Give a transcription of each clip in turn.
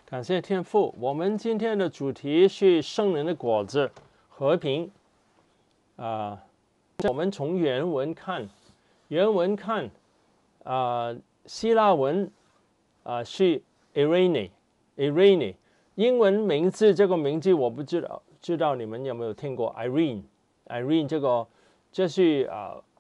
感谢天父。我们今天的主题是圣灵的果子，和平。我们从原文看，希腊文是 Irene， 英文名字这个名字我不知道你们有没有听过 Irene 这是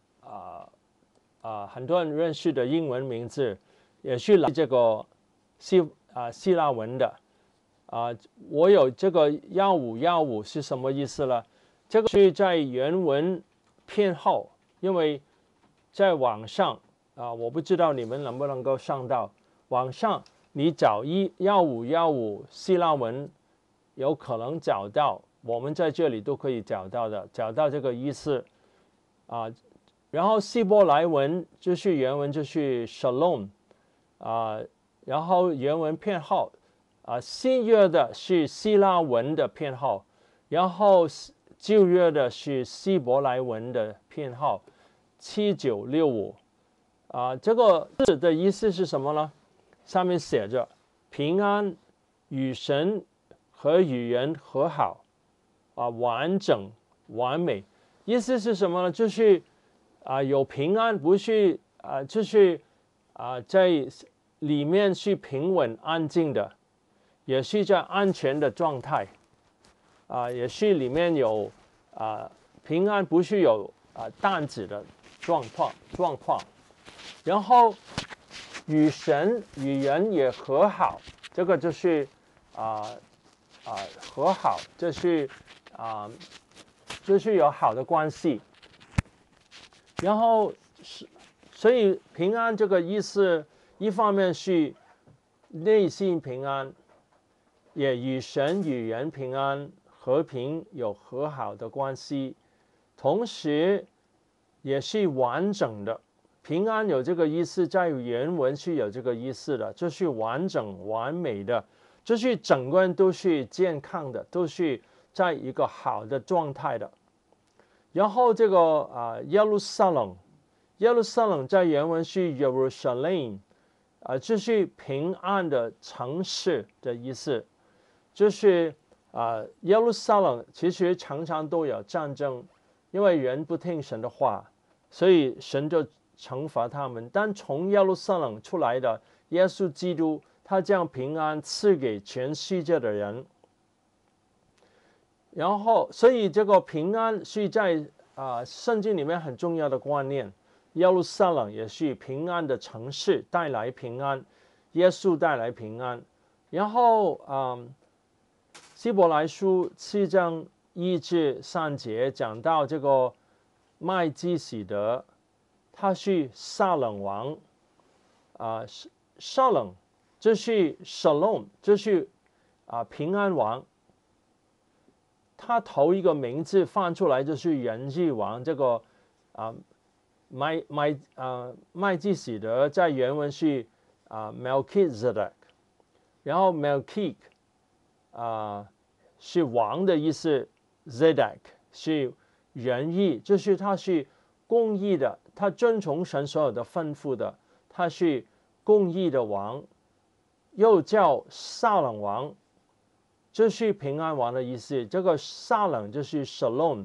很多人认识的英文名字，也是来这个希腊文的。我有这个155是什么意思呢？这个是在原文偏后，因为在网上我不知道你们能不能够上到网上，你找155希腊文有可能找到，我们在这里都可以找到这个意思然后希伯来文就是原文就是 Shalom 然后原文偏好新约的是希腊文的偏好，然后旧约的是希伯来文的偏好7965这个字的意思是什么呢？上面写着平安、与神和与人和好完整、完美。意思是什么呢？就是有平安，不是就是在里面是平稳安静的，也是在安全的状态也是里面有平安，不是有担子的状况。然后与神与人也和好，这个就是和好，就是有好的关系。然后所以平安这个意思，一方面是内心平安，也与神与人平安，和平有和好的关系，同时也是完整的。平安有这个意思，在原文是有这个意思的，就是完整完美的，就是整个人都是健康的，都是在一个好的状态的。然后这个耶路撒冷在原文是 Jerusalem 就是平安的城市的意思。就是耶路撒冷其实常常都有战争，因为人不听神的话，所以神就惩罚他们。但从耶路撒冷出来的耶稣基督，他将平安赐给全世界的人。然后所以这个平安是在圣经里面很重要的观念。耶路撒冷也是平安的城市，带来平安，耶稣带来平安。然后希伯来书7章1至3节讲到这个麦基洗德，他是撒冷王撒冷这是 Shalom， 这是平安王。他头一个名字放出来就是仁义王。这个麦基洗德在原文是Melchizedek， 然后 Melchizedek是王的意思， Zedek 是仁义，就是他是公义的，他遵从神所有的吩咐的，他是公义的王。又叫撒冷王，这是平安王的意思。这个撒冷就是 Shalom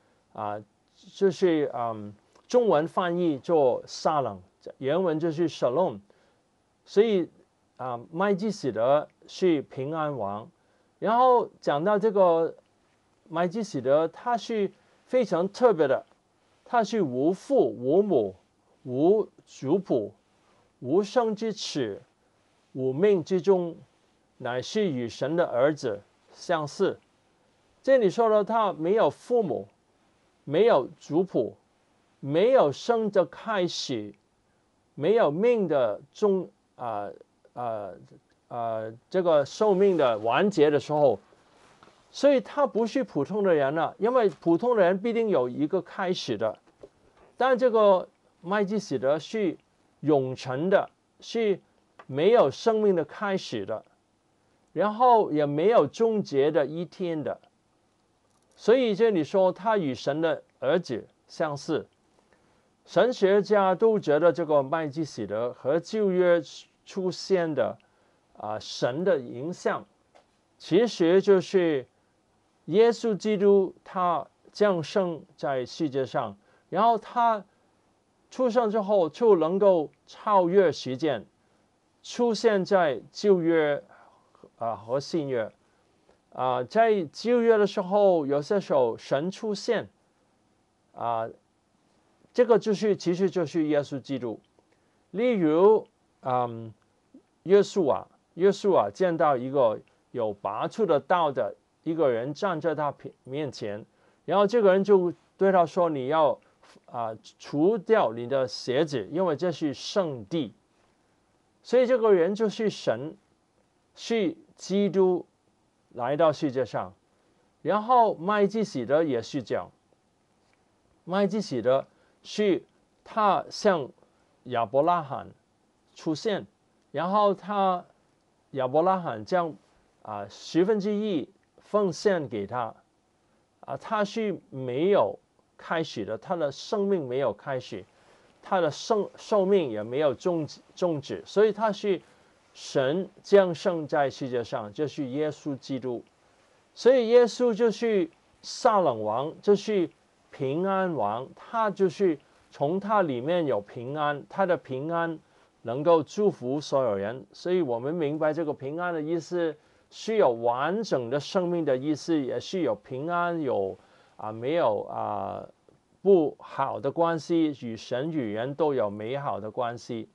就是中文翻译做撒冷，原文就是 Shalom。 所以麦基洗德是平安王。然后讲到这个麦基洗德，他是非常特别的，他是无父无母无族谱无生之始无命之中，乃是与神的儿子相似。这里说了，他没有父母，没有族谱，没有生的开始，没有命的这个寿命的完结的时候，所以他不是普通的人了，因为普通的人必定有一个开始的，但这个麦基洗德是永存的，是没有生命的开始的，然后也没有终结的一天的。所以这里说他与神的儿子相似。神学家都觉得这个麦基洗德和旧约出现的神的影像，其实就是耶稣基督他降生在世界上，然后他出生之后就能够超越时间，出现在旧约和新约。在旧约的时候，有些时候神出现，这个其实就是耶稣基督。例如，约书亚见到一个有拔出的刀的一个人站在他面前，然后这个人就对他说：“你要除掉你的鞋子，因为这是圣地。”所以这个人就是神，是基督来到世界上。然后麦基洗德也是这样，麦基洗德是他向亚伯拉罕出现，然后亚伯拉罕将1/10奉献给他，他是没有开始的，他的生命没有开始，他的寿命也没有终止，所以他是神降生在世界上，就是耶稣基督。所以耶稣就是撒冷王，就是平安王，他就是从他里面有平安，他的平安能够祝福所有人。所以我们明白这个平安的意思是有完整的生命的意思，也是有平安，有没有不好的关系，与神与人都有美好的关系。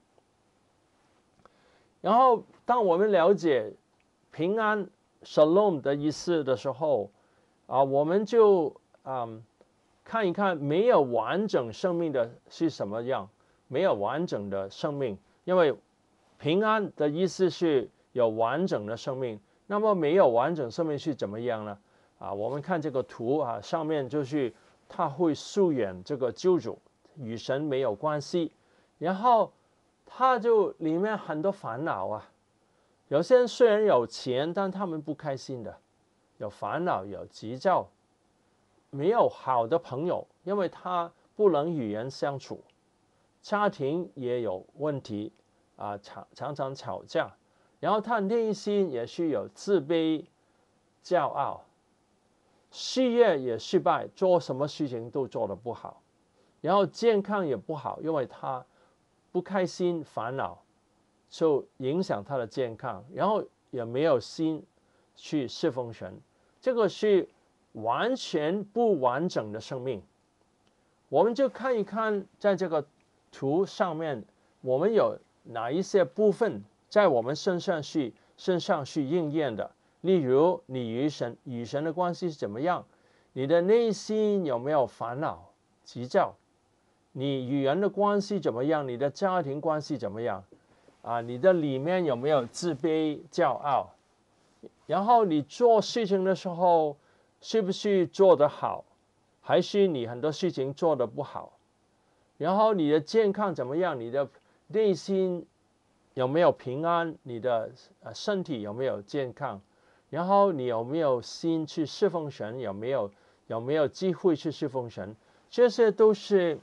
然后当我们了解平安 Shalom 的意思的时候，我们就看一看没有完整生命的是什么样，没有完整的生命，因为平安的意思是有完整的生命，那么没有完整生命是怎么样呢？我们看这个图上面就是他会疏远这个救主，与神没有关系，然后他就里面很多烦恼有些人虽然有钱，但他们不开心的，有烦恼，有急躁，没有好的朋友，因为他不能与人相处，家庭也有问题常常吵架，然后他内心也是有自卑、骄傲，事业也失败，做什么事情都做得不好，然后健康也不好，因为他不开心、烦恼，就影响他的健康，然后也没有心去侍奉神，这个是完全不完整的生命。我们就看一看，在这个图上面，我们有哪一些部分在我们身上是应验的。例如，你与神的关系是怎么样？你的内心有没有烦恼、急躁？你与人的关系怎么样？你的家庭关系怎么样？你的里面有没有自卑、骄傲？然后你做事情的时候，是不是做得好，还是你很多事情做得不好？然后你的健康怎么样？你的内心有没有平安？你的身体有没有健康？然后你有没有心去侍奉神？有没有机会去侍奉神？这些都是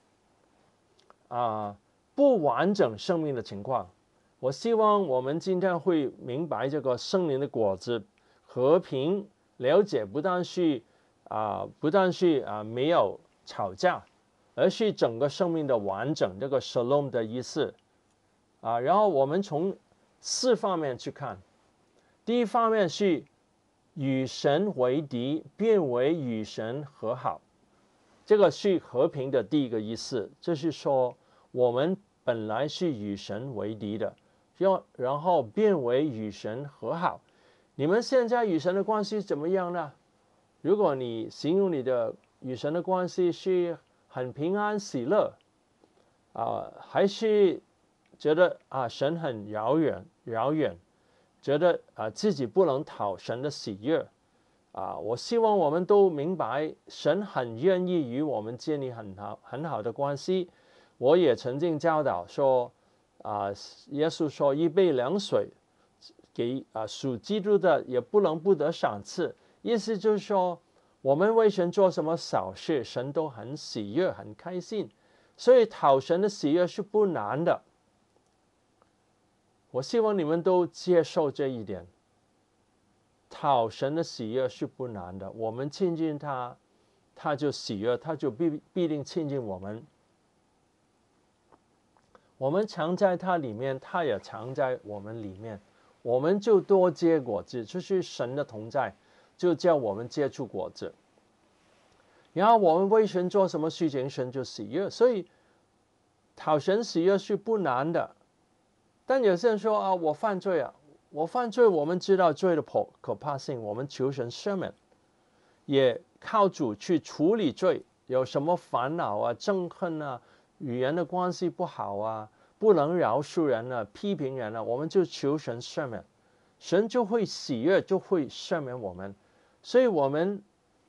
不完整生命的情况。我希望我们今天会明白这个圣灵的果子，和平了解不但是没有吵架，而是整个生命的完整，这个 Shalom 的意思然后我们从4方面去看。第一方面是与神为敌，变为与神和好，这个是和平的第一个意思，就是说我们本来是与神为敌的，然后变为与神和好。你们现在与神的关系怎么样呢？如果你形容你的与神的关系是很平安喜乐还是觉得神很遥远，觉得自己不能讨神的喜悦我希望我们都明白，神很愿意与我们建立很好的关系。我也曾经教导说耶稣说1杯凉水给属基督的也不能不得赏赐，意思就是说我们为神做什么小事，神都很喜悦很开心，所以讨神的喜悦是不难的。 我希望你们都接受这一点。讨神的喜悦是不难的，我们亲近他，他就喜悦，他就必定亲近我们。我们藏在他里面，他也藏在我们里面，我们就多结果子，就是神的同在，就叫我们结出果子。然后我们为神做什么事情，神就喜悦。所以讨神喜悦是不难的。但有些人说啊，我犯罪啊，我犯罪，我们知道罪的可怕性，我们求神赦免，也靠主去处理罪。有什么烦恼啊、憎恨啊、与人的关系不好啊、不能饶恕人啊、批评人啊，我们就求神赦免，神就会喜悦，就会赦免我们。所以我们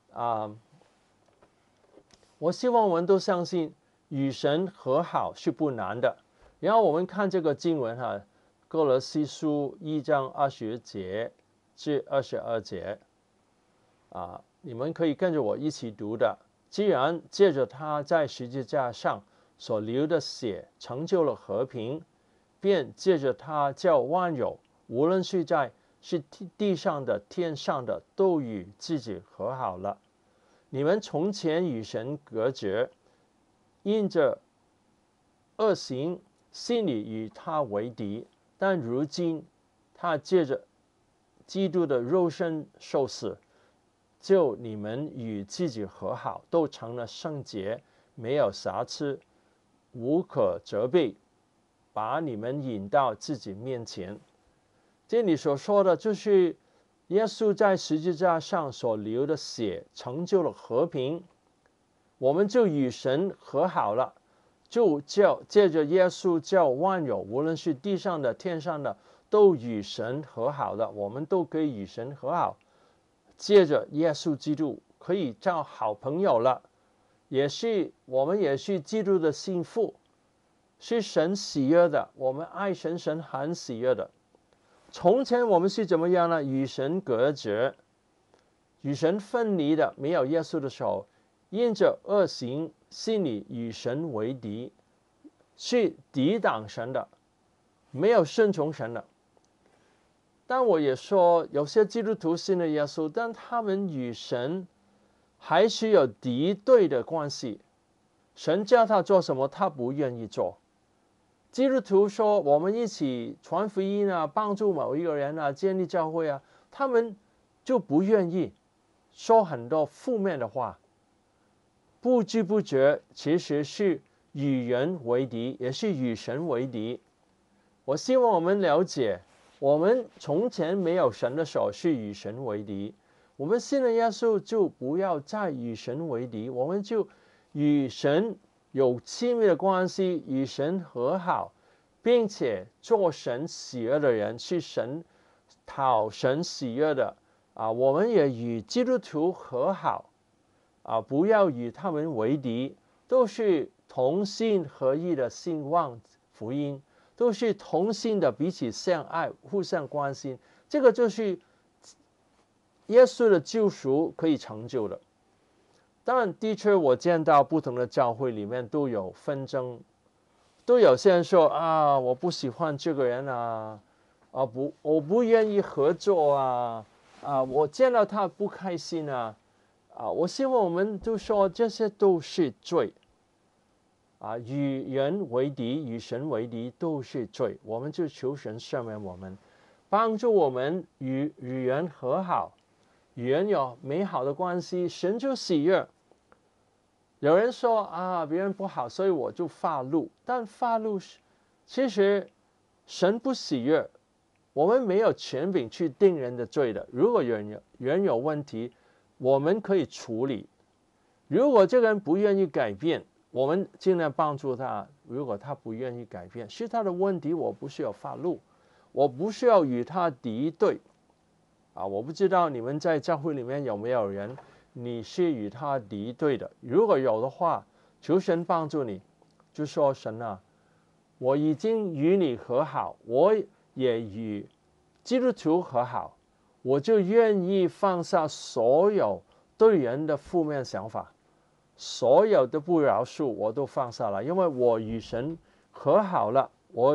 我希望我们都相信与神和好是不难的。然后我们看这个经文哈，哥罗西书1章20节至22节你们可以跟着我一起读的。既然借着他在十字架上所流的血成就了和平，便借着他叫万有，无论是地上的天上的，都与自己和好了。你们从前与神隔绝，因着恶行，心里与他为敌，但如今他借着基督的肉身受死，就你们与自己和好，都成了圣洁，没有瑕疵，无可责备，把你们引到自己面前。这里所说的就是耶稣在十字架上所流的血成就了和平，我们就与神和好了，就借着耶稣叫万有，无论是地上的天上的，都与神和好了。我们都可以与神和好，借着耶稣基督可以叫好朋友了，我们也是基督的信父，是神喜悦的，我们爱神，神很喜悦的。从前我们是怎么样呢？与神隔绝，与神分离的，没有耶稣的时候，因着恶行，心里与神为敌，是抵挡神的，没有顺从神的。但我也说，有些基督徒信了耶稣，但他们与神还是有敌对的关系。神叫他做什么，他不愿意做。基督徒说我们一起传福音啊，帮助某一个人啊，建立教会啊，他们就不愿意，说很多负面的话，不知不觉其实是与人为敌，也是与神为敌。我希望我们了解，我们从前没有神的时候是与神为敌，我们信了耶稣就不要再与神为敌，我们就与神有亲密的关系，与神和好，并且做神喜悦的人，是讨神喜悦的我们也与基督徒和好不要与他们为敌，都是同心合意的兴旺福音，都是同心的彼此相爱，互相关心。这个就是耶稣的救赎可以成就的。当然的确我见到不同的教会里面都有纷争，都有些人说我不喜欢这个人我不愿意合作我见到他不开心我希望我们都说这些都是罪与人为敌，与神为敌都是罪。我们就求神赦免我们，帮助我们与人和好，与人有美好的关系，神就喜悦。有人说别人不好，所以我就发怒。但发怒其实神不喜悦，我们没有权柄去定人的罪的。如果人有问题，我们可以处理。如果这个人不愿意改变，我们尽量帮助他。如果他不愿意改变，是他的问题，我不需要发怒，我不需要与他敌对我不知道你们在教会里面有没有人你是与他敌对的。如果有的话，求神帮助你，就说神我已经与你和好，我也与基督徒和好，我就愿意放下所有对人的负面想法，所有的不饶恕我都放下了，因为我与神和好了，我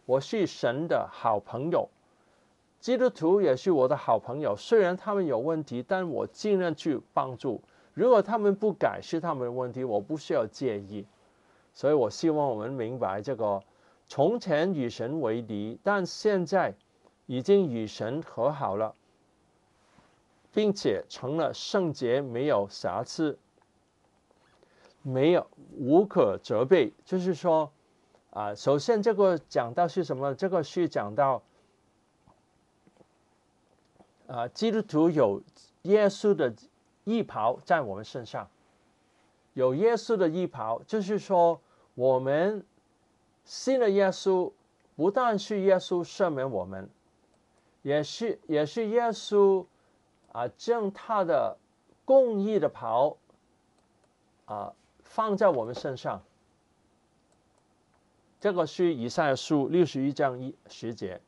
我是神的好朋友，基督徒也是我的好朋友。虽然他们有问题，但我尽量去帮助。如果他们不改，是他们的问题，我不需要介意。所以我希望我们明白这个：从前与神为敌，但现在已经与神和好了，并且成了圣洁，没有瑕疵，无可责备。就是说，首先这个讲到是什么？这个是讲到基督徒有耶稣的义袍在我们身上，有耶稣的义袍，就是说我们信了耶稣，不但是耶稣赦免我们，也是耶稣将他的公义的袍放在我们身上。这个是以赛亚书61章10节。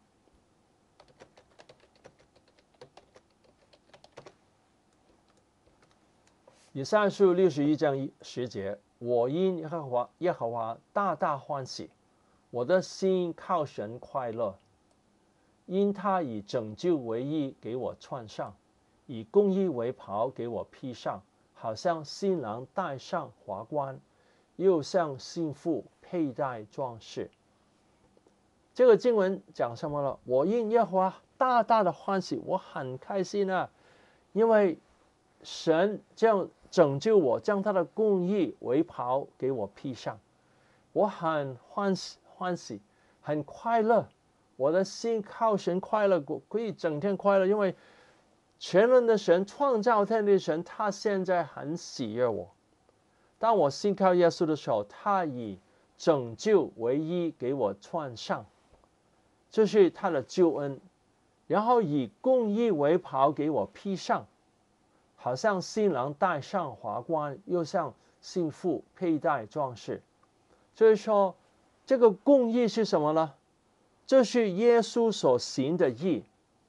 以赛亚书61章10节，我因耶和华大大欢喜，我的心靠神快乐，因他以拯救为衣给我穿上，以公义为袍给我披上，好像新郎戴上华冠，又像新妇佩戴装饰。这个经文讲什么了？我因耶和华大大的欢喜，我很开心啊，因为神这样拯救我，将他的公义为袍给我披上，我很欢喜，很快乐。我的心靠神快乐，可以整天快乐，因为全能的神，创造天地的神，他现在很喜悦我。当我信靠耶稣的时候，他以拯救为衣给我穿上，这是他的救恩，然后以公义为袍给我披上，好像新郎戴上华冠，又像新妇佩戴装饰。所以说，这个公义是什么呢？这是耶稣所行的义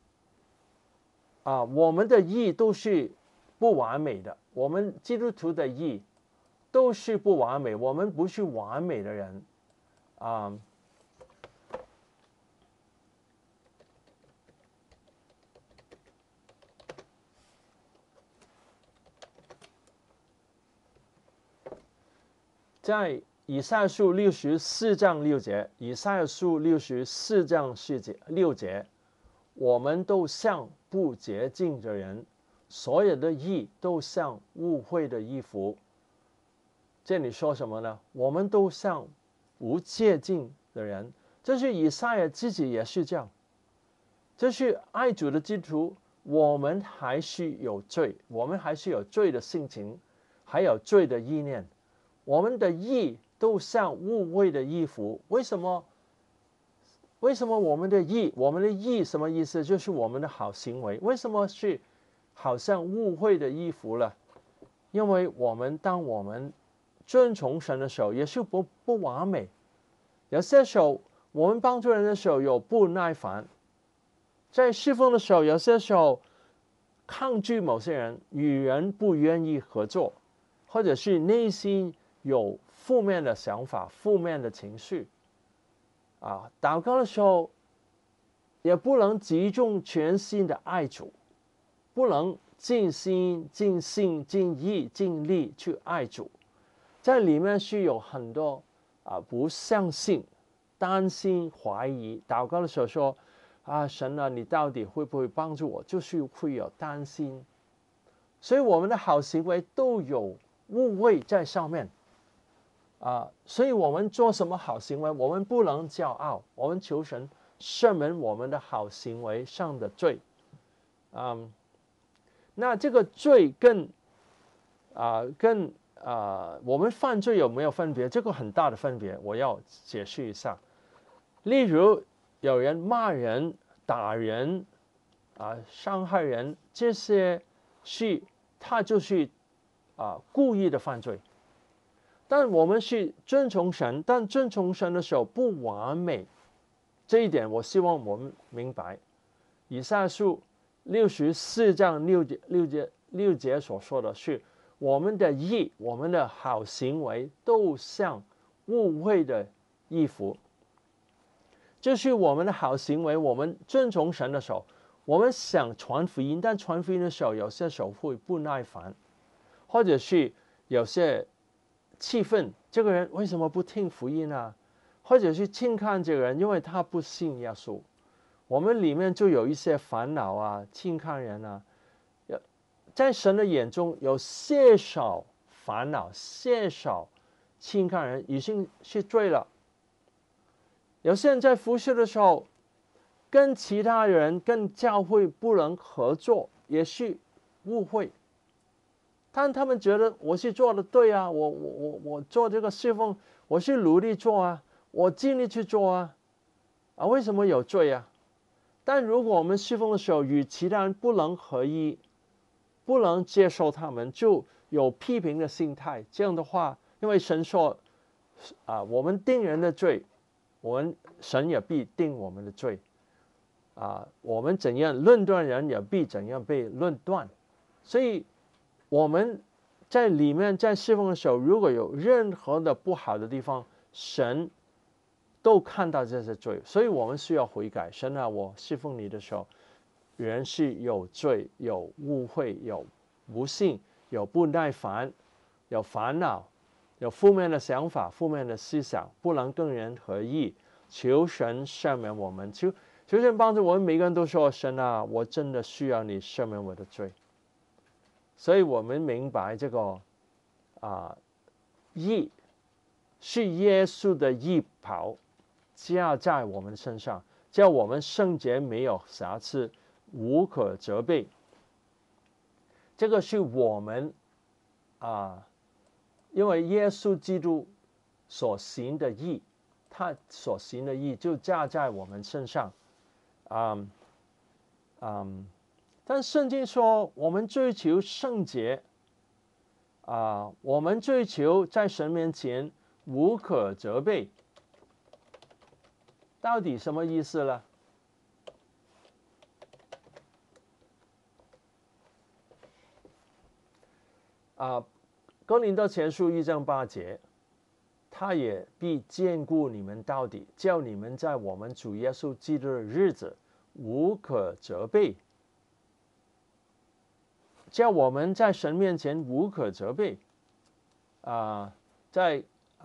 我们的义都是不完美的，我们基督徒的义都是不完美，我们不是完美的人在以赛亚书64章6节，以赛亚书64章6节，我们都像不洁净的人，所有的义都像污秽的衣服。这里说什么呢？我们都像不洁净的人，这是以赛亚自己也是这样。这是爱主的基督徒，我们还是有罪，我们还是有罪的性情，还有罪的意念。我们的义都像污秽的衣服。为什么我们的义什么意思？就是我们的好行为。为什么是好像污秽的衣服了？因为当我们遵从神的时候，也是不完美。有些时候我们帮助人的时候有不耐烦，在侍奉的时候，有些时候抗拒某些人，与人不愿意合作，或者是内心有负面的想法、负面的情绪祷告的时候也不能集中全心的爱主，不能尽心、尽性、尽意、尽力去爱主，在里面是有很多不相信、担心、怀疑。祷告的时候说神啊，你到底会不会帮助我？就是会有担心，所以我们的好行为都有污秽在上面所以我们做什么好行为，我们不能骄傲，我们求神赦免我们的好行为上的罪那这个罪跟我们犯罪有没有分别？这个很大的分别，我要解释一下。例如有人骂人、打人伤害人，这些他就是故意的犯罪。但我们是遵从神，但遵从神的时候不完美，这一点我希望我们明白。以赛亚书64章6节所说的是，我们的义、我们的好行为都像污秽的衣服。 就是我们的好行为，我们尊重神的时候，我们想传福音，但传福音的时候，有些时候会不耐烦，或者是有些气愤，这个人为什么不听福音啊？或者是轻看这个人，因为他不信耶稣，我们里面就有一些烦恼啊，轻看人啊。在神的眼中，有些少烦恼，些少轻看人，已经是罪了。有些人在服侍的时候，跟其他人、跟教会不能合作，也是误会。但他们觉得我是做的对啊，我做这个侍奉，我是努力做啊，我尽力去做啊，为什么有罪啊？但如果我们侍奉的时候与其他人不能合一，不能接受他们，就有批评的心态。这样的话，因为神说，我们定人的罪，神也必定我们的罪。我们怎样论断人，也必怎样被论断。所以我们在里面在侍奉的时候，如果有任何的不好的地方，神都看到这些罪，所以我们需要悔改。神啊，我侍奉你的时候，人是有罪、有误会、有不信、有不耐烦、有烦恼、有负面的想法、负面的思想，不能跟人合一。求神赦免我们，求神帮助我们。每个人都说：神啊，我真的需要你赦免我的罪。所以我们明白这个义是耶稣的义袍加在我们身上，叫我们圣洁，没有瑕疵，无可责备。这个是我们因为耶稣基督所行的义，他所行的义就加在我们身上。但圣经说我们追求圣洁，我们追求在神面前无可责备，到底什么意思呢？哥林多前书1章8节，他也必眷顾你们到底，叫你们在我们主耶稣基督的日子无可责备。叫我们在神面前无可责备。在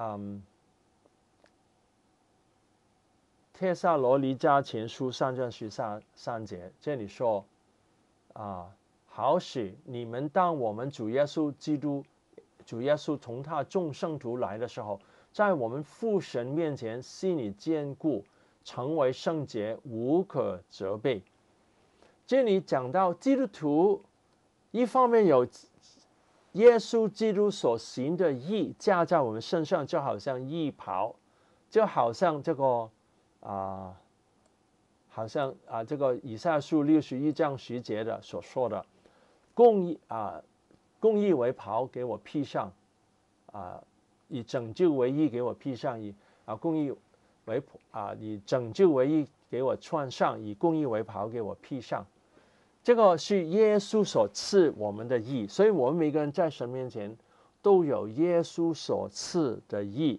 帖撒罗尼迦前书3章13节，这里说好使你们当我们主耶稣从他众圣徒来的时候，在我们父神面前心里坚固，成为圣洁，无可责备。这里讲到基督徒，一方面有耶稣基督所行的义加在我们身上，就好像义袍，就好像这个这个以赛亚书61章10节的所说的，公义为袍给我披上，以拯救为义给我披上，公义为以拯救为义给我穿上，以公义为袍给我披上。这个是耶稣所赐我们的义，所以我们每个人在神面前都有耶稣所赐的义。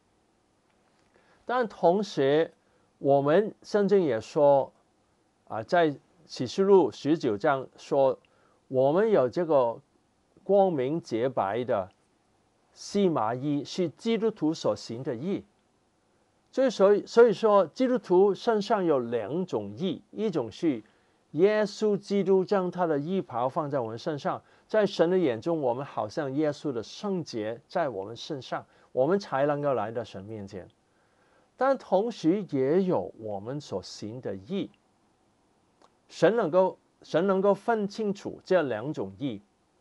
但同时，我们圣经也说在启示录19章说，我们有这个光明洁白的细麻衣，是基督徒所行的义。所以说，基督徒身上有2种义，一种是耶稣基督将他的义袍放在我们身上，在神的眼中，我们好像耶稣的圣洁在我们身上，我们才能够来到神面前。但同时也有我们所行的义，神能够分清楚这2种义。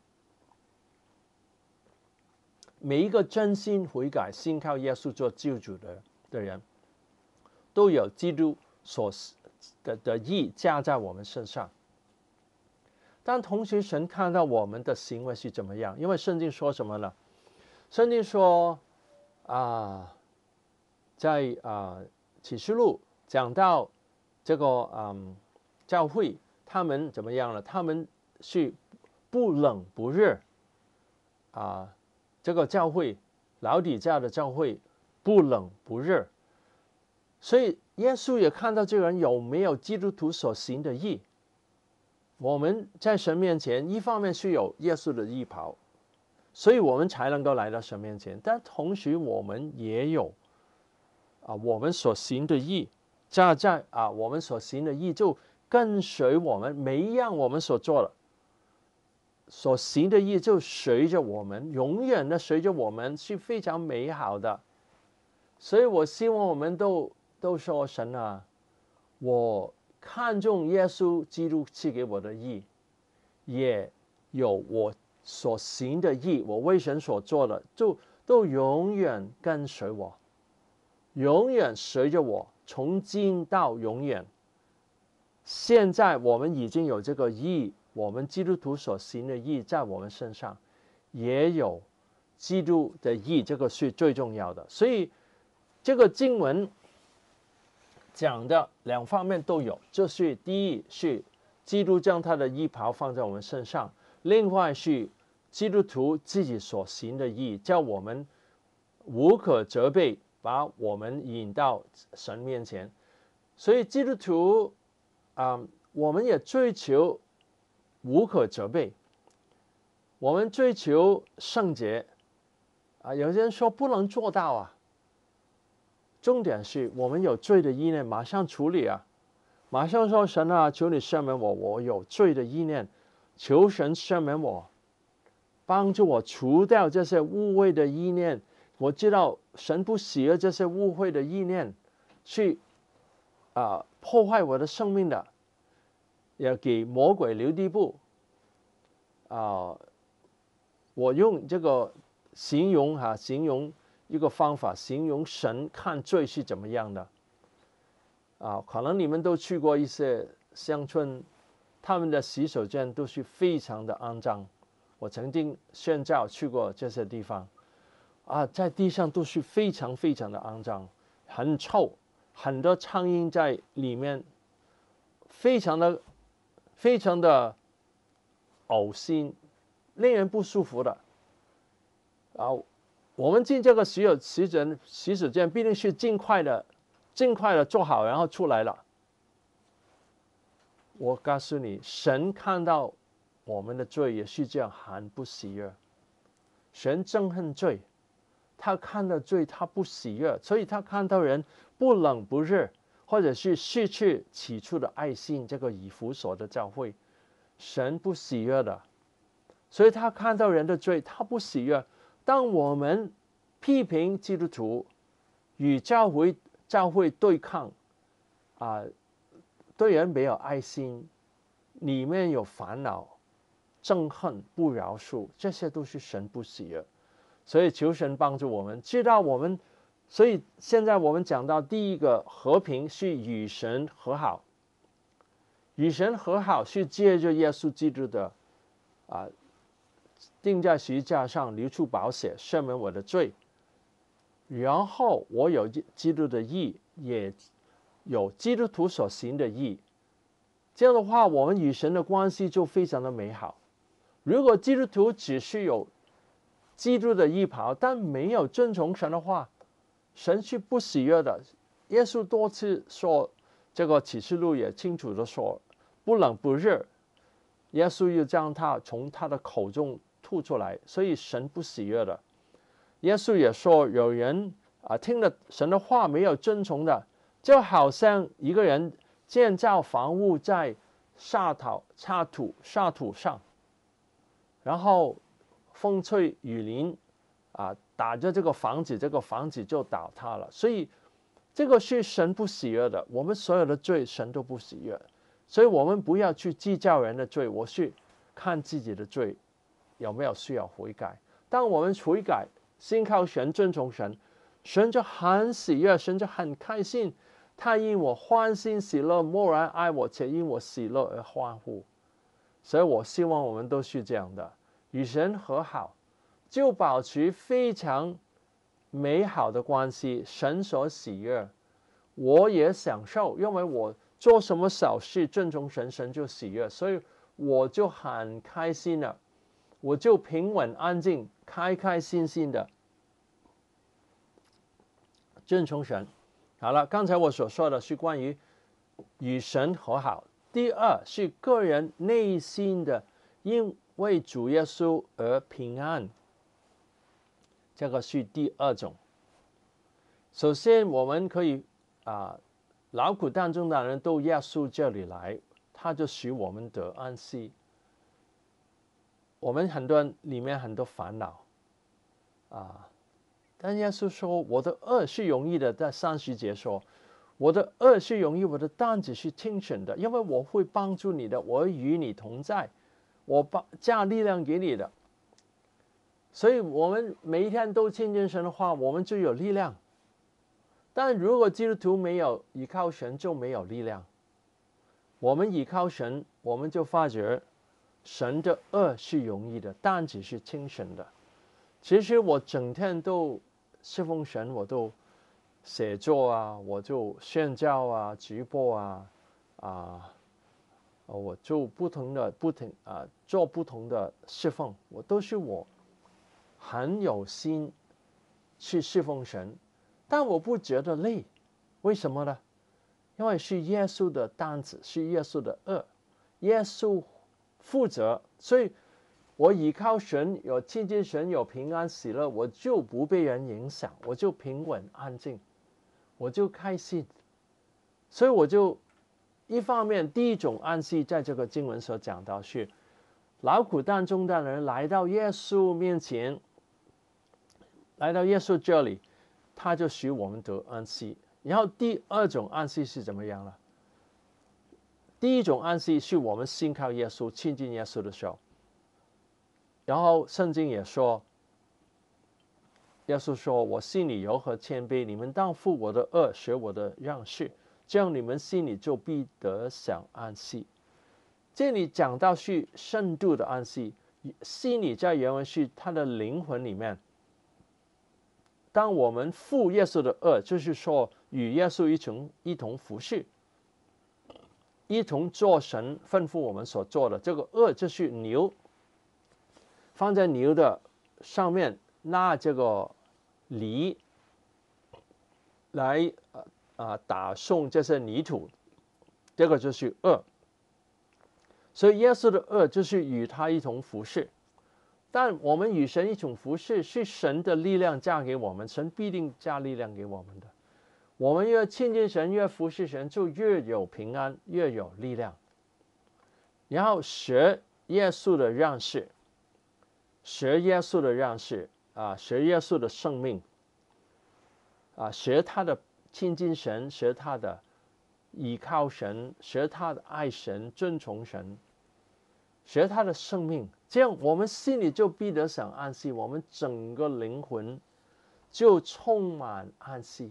每一个真心悔改、信靠耶稣做救主的人，都有基督所的义加在我们身上。但同时神看到我们的行为是怎么样，因为圣经说什么呢？圣经说在启示录讲到这个教会他们怎么样了？他们是不冷不热这个教会老底嘉的教会不冷不热，所以耶稣也看到这个人有没有基督徒所行的义。我们在神面前，一方面是有耶稣的义袍，所以我们才能够来到神面前，但同时我们也有我们所行的义，我们所行的义就跟随我们每一样我们所做的所行的义，就随着我们，永远的随着我们，是非常美好的。所以我希望我们都说，神啊，我看重耶稣基督赐给我的义，也有我所行的义，我为神所做的，就都永远跟随我，永远随着我，从今到永远。现在我们已经有这个义，我们基督徒所行的义在我们身上，也有基督的义，这个是最重要的。所以这个经文讲的两方面都有，就是第一是基督将他的义袍放在我们身上，另外是基督徒自己所行的义，叫我们无可责备，把我们引到神面前。所以基督徒我们也追求无可责备，我们追求圣洁有些人说不能做到重点是我们有罪的意念，马上处理马上说，神啊，求你赦免我，我有罪的意念，求神赦免我，帮助我除掉这些污秽的意念。我知道神不喜悦这些污秽的意念，去破坏我的生命的，也给魔鬼留地步我用这个形容一个方法，形容神看罪是怎么样的可能你们都去过一些乡村，他们的洗手间都是非常的肮脏。我曾经宣教去过这些地方在地上都是非常非常的肮脏，很臭，很多苍蝇在里面，非常的恶心，令人不舒服的我们进这个洗手间必定是尽快的做好，然后出来了。我告诉你，神看到我们的罪也是这样，很不喜悦。神憎恨罪，他看到罪他不喜悦，所以他看到人不冷不热，或者是失去起初的爱心，这个以弗所的教会，神不喜悦的。所以他看到人的罪他不喜悦。当我们批评基督徒与教会对抗对人没有爱心，里面有烦恼、憎恨、不饶恕，这些都是神不喜悦。所以求神帮助我们知道我们。所以现在我们讲到第一个和平是与神和好，与神和好是借着耶稣基督的钉在十字架上流出宝血赦免我的罪，然后我有基督的义，也有基督徒所行的义。这样的话，我们与神的关系就非常的美好。如果基督徒只是有基督的义袍，但没有遵从神的话，神是不喜悦的。耶稣多次说，这个启示录也清楚的说，不冷不热，耶稣又将他从他的口中吐出来，所以神不喜悦的。耶稣也说，有人听了神的话没有遵从的，就好像一个人建造房屋在沙土上，然后风吹雨淋打着这个房子就倒塌了。所以这个是神不喜悦的，我们所有的罪神都不喜悦。所以我们不要去计较人的罪，我是看自己的罪有没有需要悔改。当我们悔改，信靠神，遵从神，神就很喜悦，神就很开心，他因我欢欣喜乐，默然爱我，且因我喜乐而欢呼。所以我希望我们都是这样的，与神和好，就保持非常美好的关系，神所喜悦，我也享受，因为我做什么小事遵从神，神就喜悦，所以我就很开心了，我就平稳安静，开心的遵从神。 好了，刚才我所说的是关于与神和好。第二是个人内心的因为主耶稣而平安，这个是第二种。首先我们可以劳苦担重的人到耶稣这里来，他就使我们得安息。我们很多人里面很多烦恼但耶稣说我的恶是容易的，在30节说我的恶是容易，我的担子是轻省的，因为我会帮助你的，我与你同在，我加力量给你的。所以我们每一天都亲近神的话，我们就有力量。但如果基督徒没有依靠神，就没有力量。我们依靠神，我们就发觉神的恶是容易的，担子是轻省的。其实我整天都侍奉神，我都写作我就宣教直播我就做不同的侍奉，我都是我很有心去侍奉神，但我不觉得累。为什么呢？因为是耶稣的担子，是耶稣的恶，耶稣负责，所以我依靠神，有亲近神，有平安喜乐，我就不被人影响，我就平稳安静，我就开心。所以我就一方面，第一种安息在这个经文所讲到是劳苦担重担的人来到耶稣面前，来到耶稣这里，他就使我们得安息。然后第二种安息是怎么样呢？第一种安息是我们信靠耶稣，亲近耶稣的时候。然后圣经也说，耶稣说我心里柔和谦卑，你们当负我的恶，学我的样式，这样你们心里就必得享安息。这里讲到是深度的安息，心里在原文是他的灵魂里面。当我们负耶稣的恶，就是说与耶稣一同服侍，一同做神吩咐我们所做的。这个恶就是牛，放在牛的上面，拿这个犁来打送这些泥土，这个就是恶。所以耶稣的恶就是与他一同服侍。但我们与神一同服侍，是神的力量加给我们，神必定加力量给我们的。我们越亲近神，越服侍神，就越有平安，越有力量。然后学耶稣的样式，学耶稣的样式学耶稣的生命学他的亲近神，学他的依靠神，学他的爱神，尊崇神，学他的生命。这样我们心里就必得享安息，我们整个灵魂就充满安息。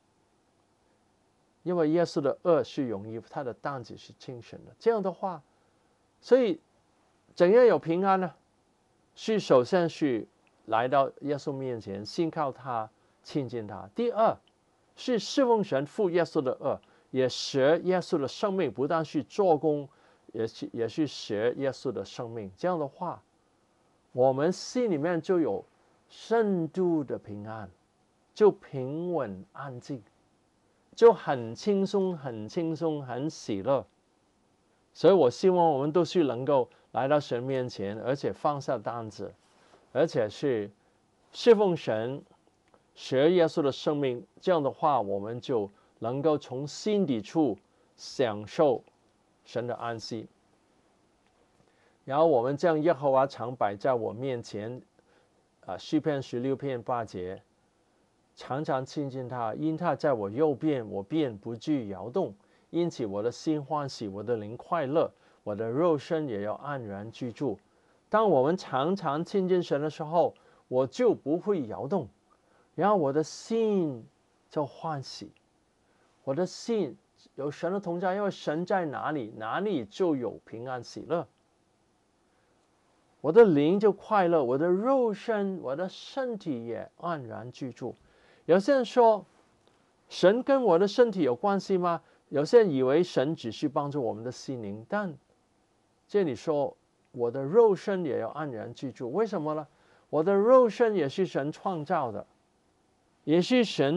因为耶稣的恶是容易，他的担子是轻省的。这样的话，所以怎样有平安呢？是首先是来到耶稣面前，信靠他，亲近他。第二是侍奉神，负耶稣的恶，也学耶稣的生命，不但是做工，也是学耶稣的生命。这样的话，我们心里面就有深度的平安，就平稳安静，就很轻松，很轻松，很喜乐。所以我希望我们都是能够来到神面前，而且放下担子，而且是侍奉神，学耶稣的生命。这样的话，我们就能够从心底处享受神的安息。然后我们将耶和华常摆在我面前诗篇16篇8节，常常亲近他，因他在我右边，我便不致摇动。因此我的心欢喜，我的灵快乐，我的肉身也要安然居住。当我们常常亲近神的时候，我就不会摇动，然后我的心就欢喜，我的心有神的同在，因为神在哪里，哪里就有平安喜乐。我的灵就快乐，我的肉身，我的身体也安然居住。有些人说，神跟我的身体有关系吗？有些人以为神只是帮助我们的心灵，但这里说我的肉身也要安然居住。为什么呢？我的肉身也是神创造的，也是神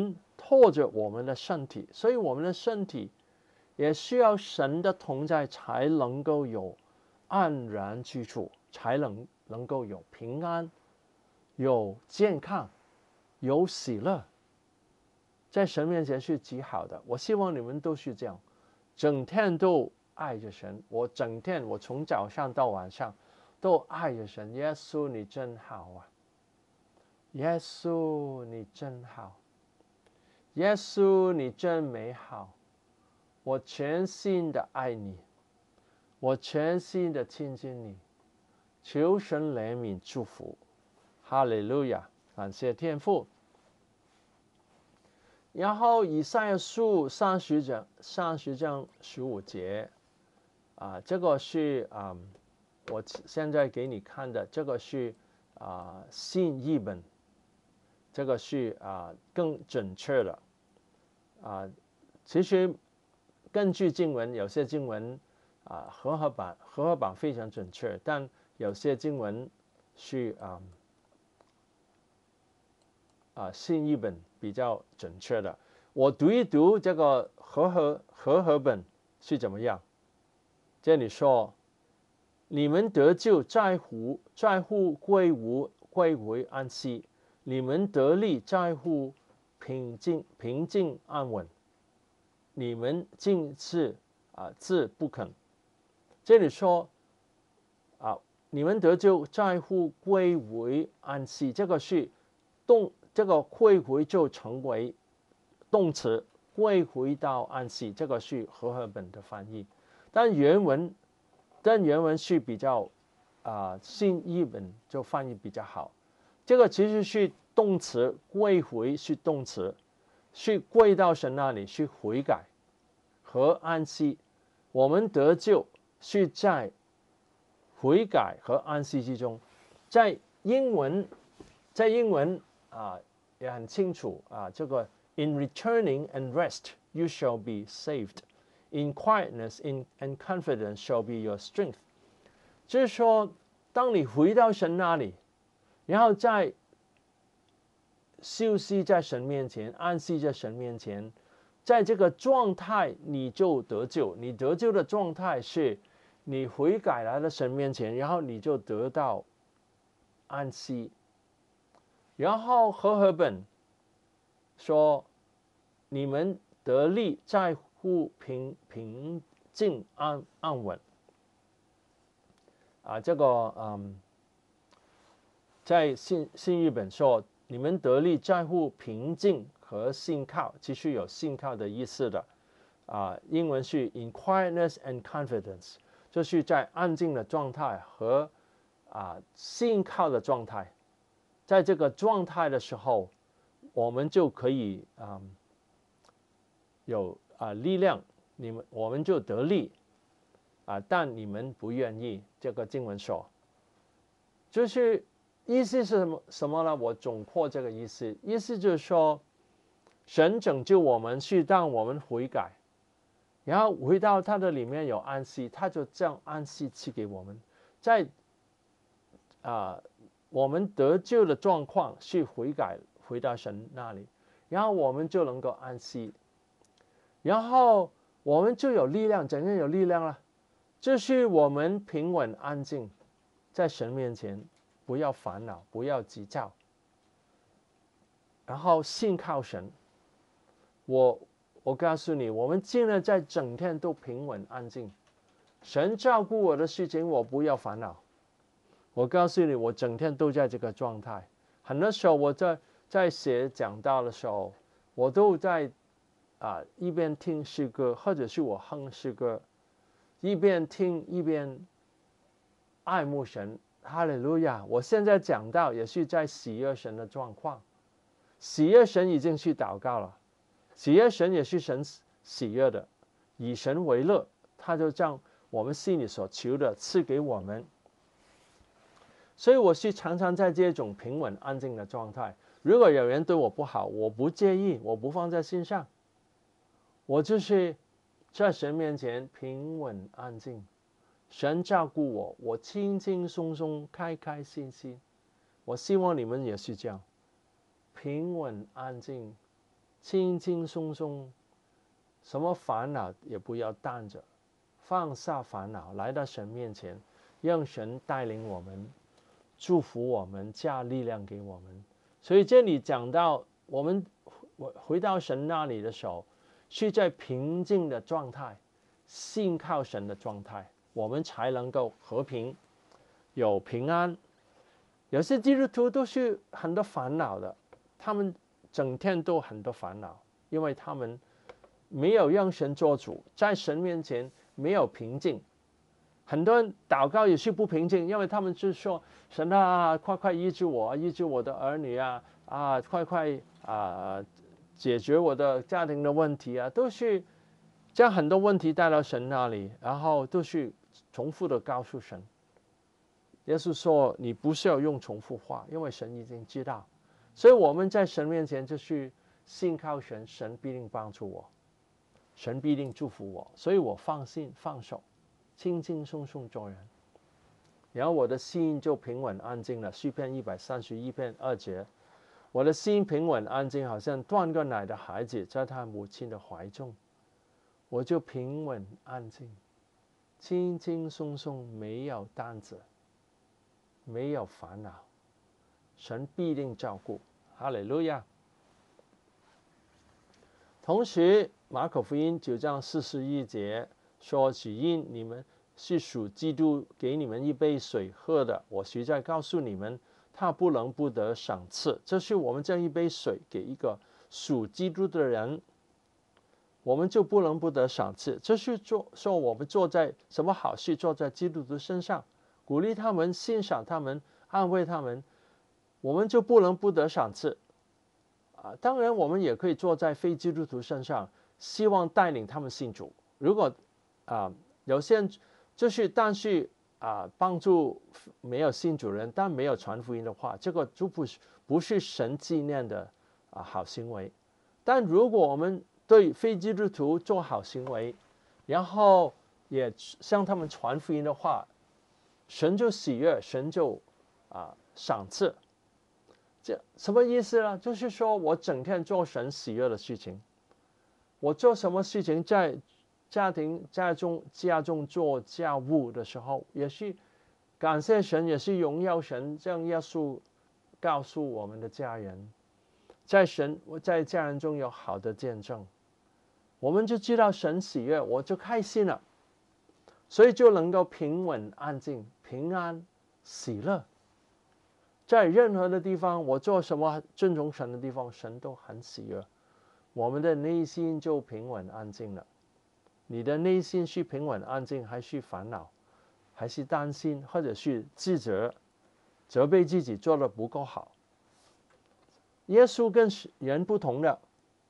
或者我们的身体，所以我们的身体也需要神的同在，才能够有安然居处，才能够有平安，有健康，有喜乐。在神面前是极好的。我希望你们都是这样，整天都爱着神。我从早上到晚上都爱着神。耶稣你真好啊！耶稣你真好，耶稣你真美好。我全心的爱你，我全心的亲近你。求神怜悯祝福。哈利路亚！感谢天父。然后以赛亚书30章15节，这个是我现在给你看的，这个是新译本，这个是更准确的。其实根据经文，有些经文和合版非常准确，但有些经文是新译本比较准确的。我读一读这个和合本是怎么样。这里说：你们得救在乎归回安息，你们得力在乎平静安稳，你们竟是自不肯。这里说你们得救在乎归回安息，这个是这个归回就成为动词，归回到安息，这个是和合本的翻译。但原文是比较新译本就翻译比较好。这个其实是动词，归回是动词，是归到神那里，是悔改和安息。我们得救是在悔改和安息之中。在英文也很清楚这个 In returning and rest, you shall be saved. In quietness and confidence shall be your strength. 就是说，当你回到神那里，然后在休息在神面前，安息在神面前，在这个状态你就得救。你得救的状态是你悔改来到神面前，然后你就得到安息。然后和合本说，你们得力在乎平静安稳。这个在新译本说，你们得力在乎平静和信靠，其实有信靠的意思的。英文是 in quietness and confidence， 就是在安静的状态和信靠的状态。在这个状态的时候，我们就可以有力量，我们就得力但你们不愿意。这个经文说，就是意思是什么呢？我总括这个意思就是说，神拯救我们是让我们悔改，然后回到他的里面有安息，他就将安息赐给我们。在我们得救的状况是悔改，回到神那里，然后我们就能够安息，然后我们就有力量。怎样有力量了？就是我们平稳安静，在神面前，不要烦恼，不要急躁，然后信靠神。我告诉你，我们尽量在整天都平稳安静，神照顾我的事情，我不要烦恼。我告诉你，我整天都在这个状态。很多时候我在写讲道的时候，我都在一边听诗歌，或者是我哼诗歌，一边听一边爱慕神。哈利路亚！我现在讲道也是在喜悦神的状况。喜悦神已经去祷告了，喜悦神也是神喜悦的，以神为乐，他就将我们心里所求的赐给我们。所以我是常常在这种平稳安静的状态。如果有人对我不好，我不介意，我不放在心上，我就是在神面前平稳安静，神照顾我，我轻轻松松开开心心。我希望你们也是这样，平稳安静， 轻轻松松，什么烦恼也不要担着，放下烦恼，来到神面前，让神带领我们，祝福我们，加力量给我们。所以这里讲到，我们回到神那里的时候，是在平静的状态，信靠神的状态，我们才能够和平，有平安。有些基督徒都是很多烦恼的，他们整天都很多烦恼，因为他们没有让神做主，在神面前没有平静。很多人祷告也是不平静，因为他们就说：“神啊，快快医治我，医治我的儿女啊！快快解决我的家庭的问题啊！”都是将很多问题带到神那里，然后都是重复的告诉神。耶稣说：“你不是要用重复话，因为神已经知道。”所以我们在神面前就是信靠神，神必定帮助我，神必定祝福我，所以我放心放手，轻轻松松做人，然后我的心就平稳安静了。诗篇131篇2节，我的心平稳安静，好像断过奶的孩子在他母亲的怀中，我就平稳安静，轻轻松松，没有担子，没有烦恼，神必定照顾。哈利路亚。同时马可福音9章41节说：“只因你们是属基督，给你们一杯水喝的，我实在告诉你们，他不能不得赏赐。”这是我们这一杯水给一个属基督的人，我们就不能不得赏赐。这是说我们做在什么好事，做在基督徒身上，鼓励他们，欣赏他们，安慰他们，我们就不能不得赏赐。当然我们也可以做在非基督徒身上，希望带领他们信主。如果有些人就是但是帮助没有信主人，但没有传福音的话，这个就不是神纪念的好行为。但如果我们对非基督徒做好行为，然后也向他们传福音的话，神就喜悦，神就赏赐。这什么意思呢？就是说我整天做神喜悦的事情，我做什么事情，在家中做家务的时候，也是感谢神，也是荣耀神。这样耶稣告诉我们的家人，在家人中有好的见证，我们就知道神喜悦，我就开心了，所以就能够平稳安静、平安喜乐。在任何的地方，我做什么尊重神的地方，神都很喜悦，我们的内心就平稳安静了。你的内心是平稳安静，还是烦恼，还是担心，或者是自责，责备自己做得不够好？耶稣跟人不同的，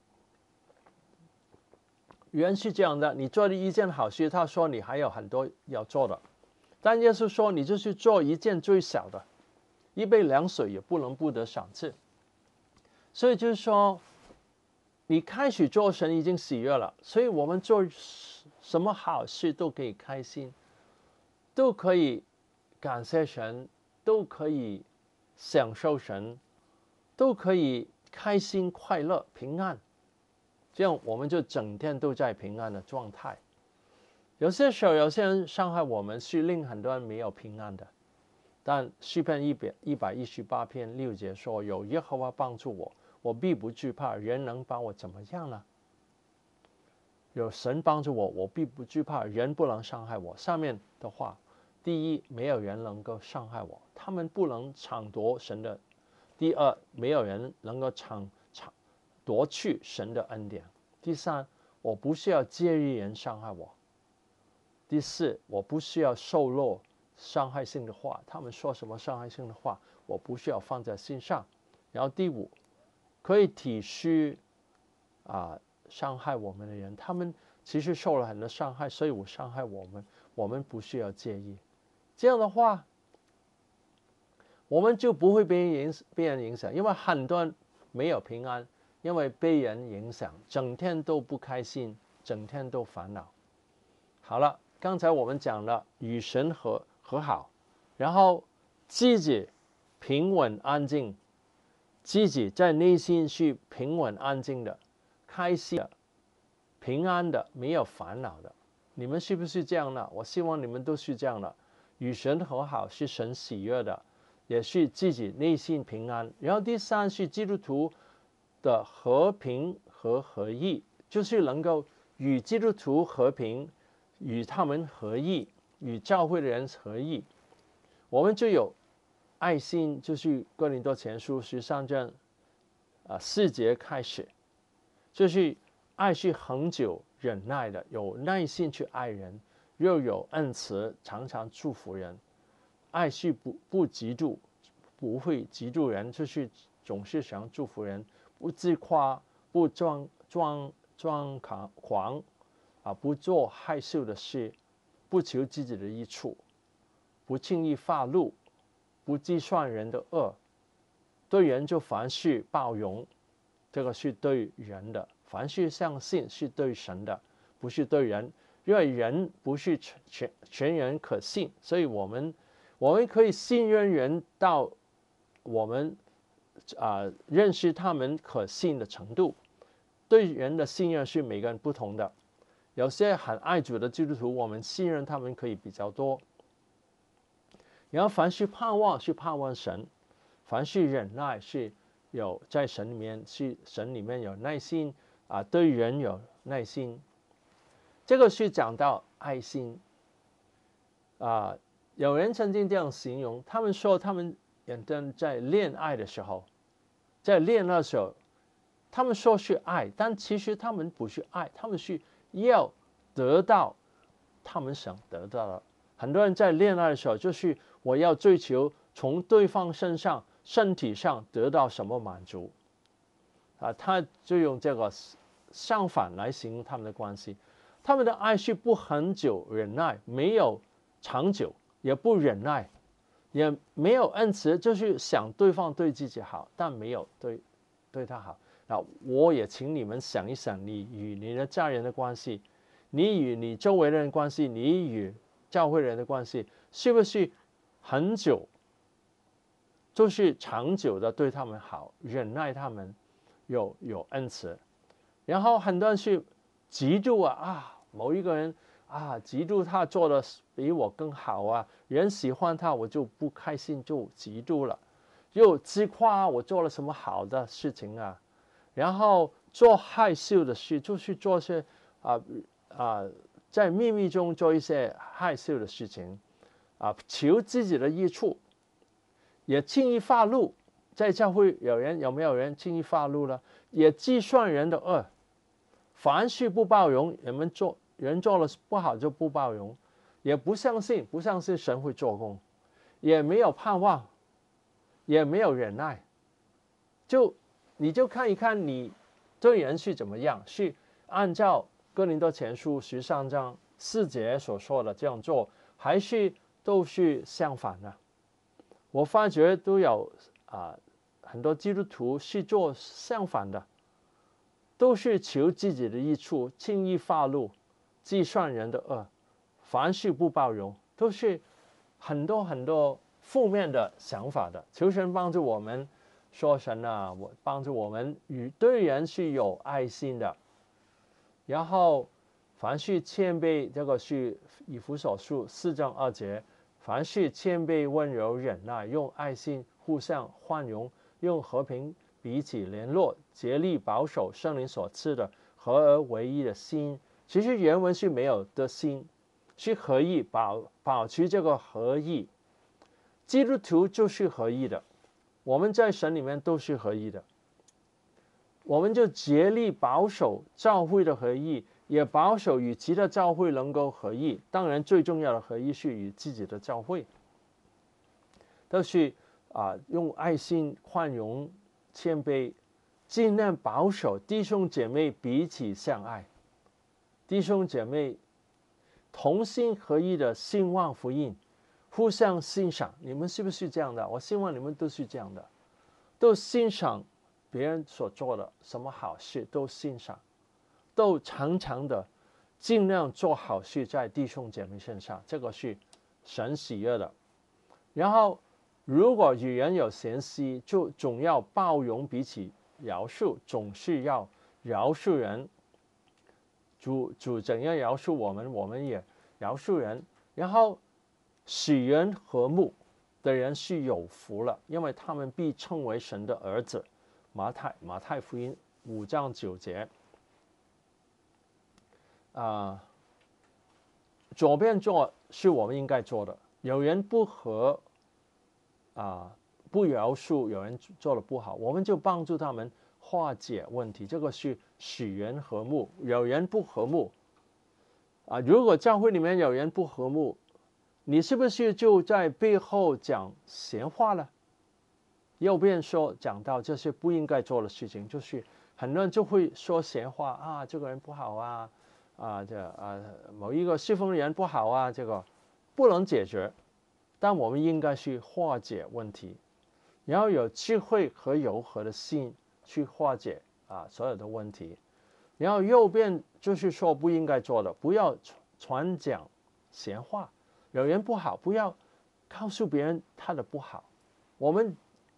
人是这样的，你做了一件好事，他说你还有很多要做的，但耶稣说你就是做一件最小的，一杯凉水也不能不得赏赐。所以就是说，你开始做神已经喜悦了，所以我们做什么好事都可以开心，都可以感谢神，都可以享受神，都可以开心快乐平安，这样我们就整天都在平安的状态。有些时候有些人伤害我们，是令很多人没有平安的，但诗篇118篇6节说：“有耶和华帮助我，我必不惧怕，人能把我怎么样呢？”有神帮助我，我必不惧怕，人不能伤害我。上面的话，第一，没有人能够伤害我，他们不能抢夺神的；第二，没有人能够夺去神的恩典；第三，我不需要介意人伤害我；第四，我不需要受落伤害性的话，他们说什么伤害性的话，我不需要放在心上。然后第五，可以体恤伤害我们的人，他们其实受了很多伤害，所以伤害我们，我们不需要介意。这样的话，我们就不会被人影响，因为很多人没有平安，因为被人影响，整天都不开心，整天都烦恼。好了，刚才我们讲了与神和好，然后自己平稳安静，自己在内心是平稳安静的， 开心的、平安的、没有烦恼的。你们是不是这样呢？我希望你们都是这样的。与神和好是神喜悦的，也是自己内心平安。然后第三是基督徒的和平和合一，就是能够与基督徒和平，与他们合一，与教会的人合一。我们就有爱心，就是哥林多前书13章4节开始，就是爱是恒久忍耐的，有耐心去爱人，又有恩慈，常常祝福人。爱是不嫉妒，不会嫉妒人，就是总是想祝福人，不自夸，不装狂不做害羞的事，不求自己的益处，不轻易发怒，不计算人的恶，对人就凡事包容。这个是对人的，凡事相信是对神的，不是对人，因为人不是全人可信，所以我们可以信任人到我们认识他们可信的程度。对人的信任是每个人不同的，有些很爱主的基督徒，我们信任他们可以比较多。然后凡事盼望是盼望神，凡事忍耐是有在神里面，是神里面有耐心对人有耐心。这个是讲到爱心有人曾经这样形容，他们说他们在恋爱的时候，他们说是爱，但其实他们不是爱，他们是要得到他们想得到的。很多人在恋爱的时候，就是我要追求从对方身上身体上得到什么满足他就用这个相反来形容他们的关系。他们的爱是不恒久忍耐，没有长久，也不忍耐，也没有恩慈，就是想对方对自己好，但没有对他好。那我也请你们想一想，你与你的家人的关系，你与你周围的人关系，你与教会人的关系，是不是很久，就是长久的对他们好，忍耐他们，有恩慈。然后很多人是嫉妒某一个人嫉妒他做的比我更好人喜欢他，我就不开心，就嫉妒了，又自夸我做了什么好的事情然后做害羞的事，就是做些在秘密中做一些害羞的事情求自己的益处，也轻易发怒。在教会有没有人轻易发怒呢？也计算人的恶，凡事不包容，人做了不好就不包容，也不相信神会做工，也没有盼望，也没有忍耐。你就看一看你对人是怎么样，是按照哥林多前书13章4节所说的这样做，还是都是相反的？我发觉都有很多基督徒是做相反的，都是求自己的益处，轻易发怒，计算人的恶，凡事不包容，都是很多负面的想法的。求神帮助我们，说神帮助我们对人是有爱心的。然后凡事谦卑，这个是以弗所书4章2节，凡事谦卑温柔忍耐，用爱心互相宽容，用和平彼此联络，竭力保守圣灵所赐的合而为一的心。其实原文是没有的心，是合一，保持这个合一。基督徒就是合一的，我们在神里面都是合一的，我们就竭力保守教会的合一，也保守与其他教会能够合一。当然最重要的合一是与自己的教会，都是用爱心宽容谦卑，尽量保守弟兄姐妹彼此相爱，弟兄姐妹同心合一的兴旺福音，互相欣赏。你们是不是这样的？我希望你们都是这样的，都欣赏别人所做的什么好事，都欣赏，都常常的尽量做好事在弟兄姐妹身上，这个是神喜悦的。然后如果与人有嫌隙，就总要包容彼此饶恕，总是要饶恕人，主怎样饶恕我们，我们也饶恕人。然后使人和睦的人是有福了，因为他们必称为神的儿子。马太福音5章9节。左边做是我们应该做的，有人不饶恕，有人做的不好，我们就帮助他们化解问题，这个是使人和睦。有人不和睦如果教会里面有人不和睦，你是不是就在背后讲闲话了？右边讲到这些不应该做的事情，就是很多人就会说闲话这个人不好某一个侍奉人不好这个不能解决，但我们应该去化解问题，然后有智慧和柔和的心去化解所有的问题。然后右边就是说不应该做的，不要传讲闲话，有人不好，不要告诉别人他的不好，我们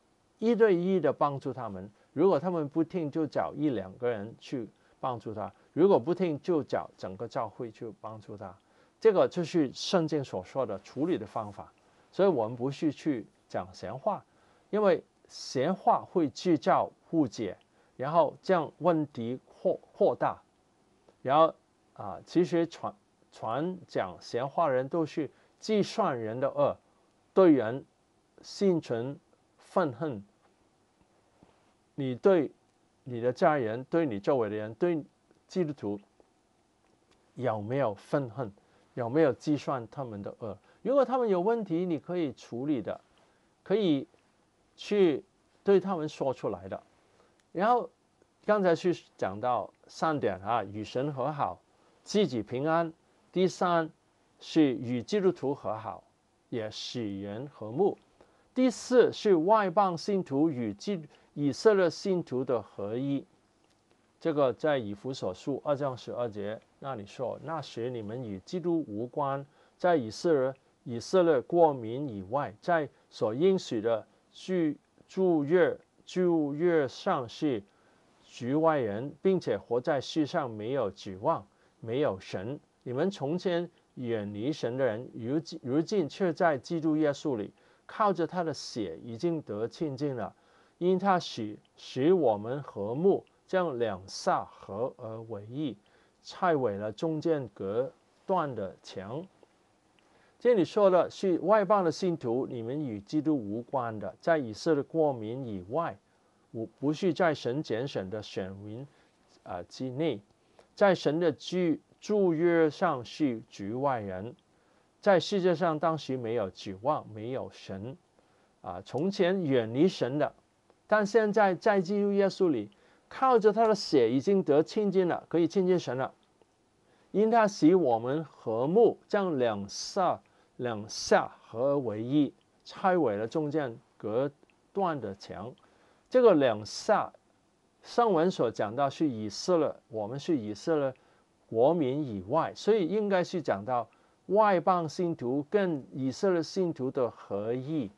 1对1的帮助他们。如果他们不听，就找1、2个人去帮助他；如果不听，就找整个教会去帮助他。这个就是圣经所说的处理的方法。所以我们不是去讲闲话，因为闲话会制造误解，然后将问题扩大。然后其实传讲闲话的人都是计算人的恶，对人心存愤恨。你对你的家人，对你周围的人，对基督徒有没有愤恨？有没有计算他们的恶？如果他们有问题，你可以处理的，可以去对他们说出来的。然后刚才是讲到3点与神和好，自己平安。第3是与基督徒和好，也使人和睦。第4是外邦信徒与以色列信徒的合一。这个在以弗所书2章12节那里说，那时你们与基督无关，在以色列国民以外，在所应许的旧约上是局外人，并且活在世上没有指望，没有神。你们从前远离神的人，如今却在基督耶稣里，靠着他的血已经得亲近了，因他使我们和睦，将两下合而为一，拆毁了中间隔断的墙。这里说的是外邦的信徒，你们与基督无关的，在以色列国民以外，不是在神拣选的选民之内，在神的旧约上是局外人，在世界上当时没有指望，没有神从前远离神的，但现在在基督耶稣里，靠着他的血已经得亲近了，可以亲近神了。因他使我们和睦，将两下合而为一，拆毁了中间隔断的墙。这个两下，上文所讲到是以色列，我们是以色列国民以外，所以应该是讲到外邦信徒跟以色列信徒的合一。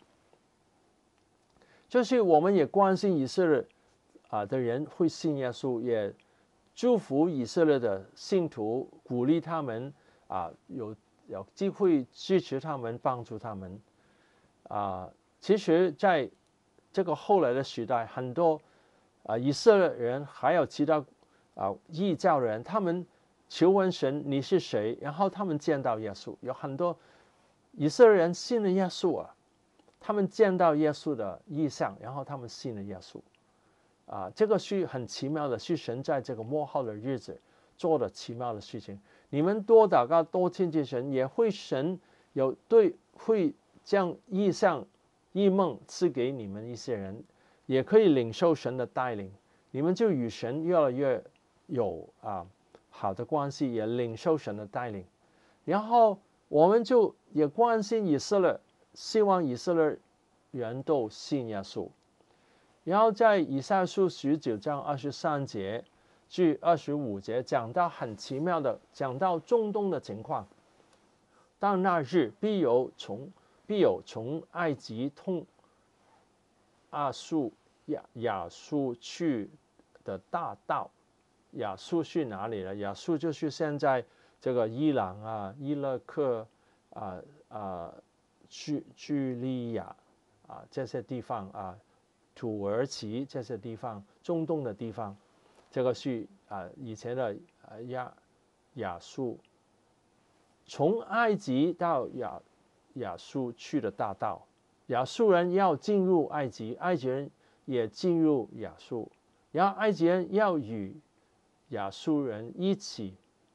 就是我们也关心以色列的人会信耶稣，也祝福以色列的信徒，鼓励他们有机会支持他们，帮助他们其实在这个后来的时代，很多以色列人还有其他异教的人，他们求问神你是谁，然后他们见到耶稣。有很多以色列人信了耶稣他们见到耶稣的异象，然后他们信了耶稣这个是很奇妙的，是神在这个末后的日子做的奇妙的事情。你们多祷告，多亲近神，也会神会将异象异梦赐给你们一些人，也可以领受神的带领，你们就与神越来越有好的关系，也领受神的带领。然后我们就也关心以色列，希望以色列人都信耶稣。然后在以赛亚书19章23节至25节讲到很奇妙的，讲到中东的情况。到那日必有从埃及亚述去的大道， 亚述去哪里了？亚述就是现在这个伊朗啊、伊拉克叙利亚这些地方土耳其这些地方，中东的地方，这个是以前的亚述。从埃及到亚述去的大道，亚述人要进入埃及，埃及人也进入亚述，然后埃及人要与亚述人一起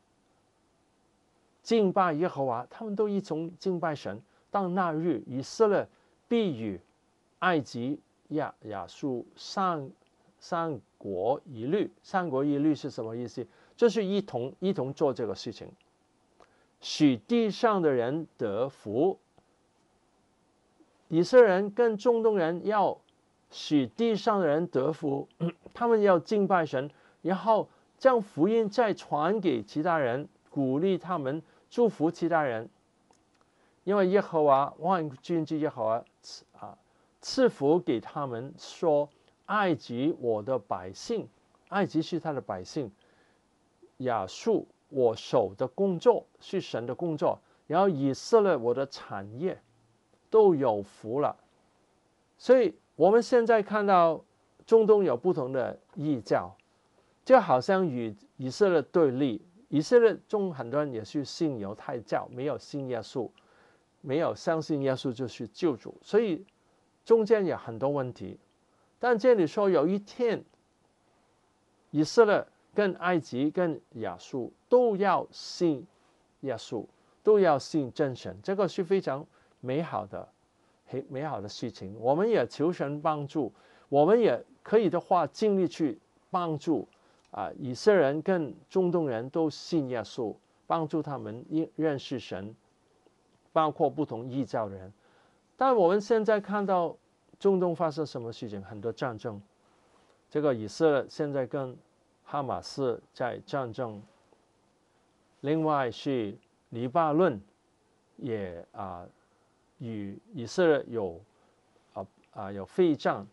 敬拜耶和华，他们都一同敬拜神。到那日，以色列必与埃及、亚述三国一律。三国一律是什么意思？就是一同做这个事情，使地上的人得福。以色列人跟中东人要使地上的人得福，他们要敬拜神，然后将福音再传给其他人，鼓励他们，祝福其他人。因为耶和华万军之耶和华赐福给他们，说埃及我的百姓，埃及是他的百姓，亚述我手的工作是神的工作，然后以色列我的产业都有福了。所以我们现在看到中东有不同的异教，就好像与以色列对立。以色列中很多人也是信犹太教，没有信耶稣，没有相信耶稣就是救主，所以中间有很多问题。但这里说有一天，以色列跟埃及跟亚述都要信耶稣，都要信真神，这个是非常美好的事情。我们也求神帮助，我们也可以的话尽力去帮助以色列人跟中东人都信耶稣，帮助他们认识神，包括不同异教的人。但我们现在看到中东发生什么事情？很多战争，这个以色列现在跟哈马斯在战争，另外是黎巴嫩也与以色列有废战